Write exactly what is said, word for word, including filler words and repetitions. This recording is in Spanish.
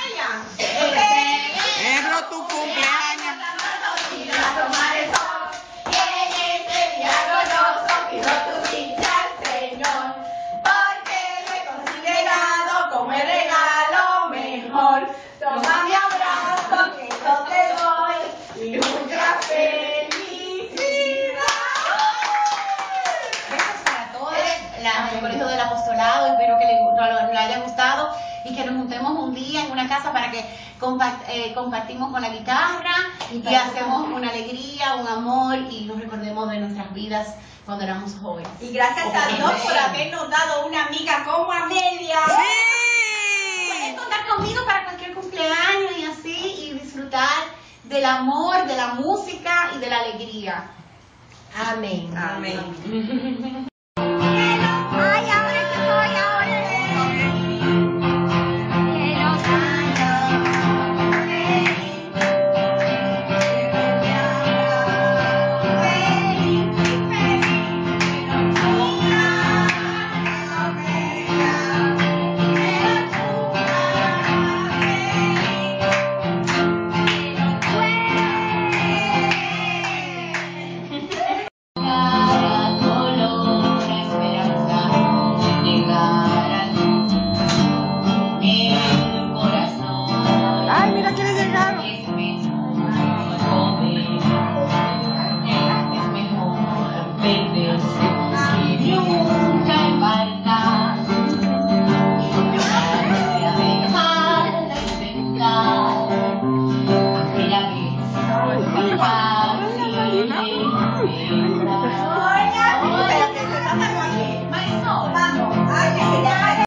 ella. Negro tu cumpleaños. Toma mi abrazo que yo te doy y mucha felicidad. Besos para todos, la, el Colegio del Apostolado, espero que les, no, le haya gustado y que nos juntemos un día en una casa para que compa eh, compartimos con la guitarra y, y hacemos una alegría, un amor y nos recordemos de nuestras vidas cuando éramos jóvenes. Y gracias a Dios por habernos dado una amiga como Amelia. Pueden contar conmigo para cualquier cumpleaños y así, y disfrutar del amor, de la música y de la alegría. Amén. Amén.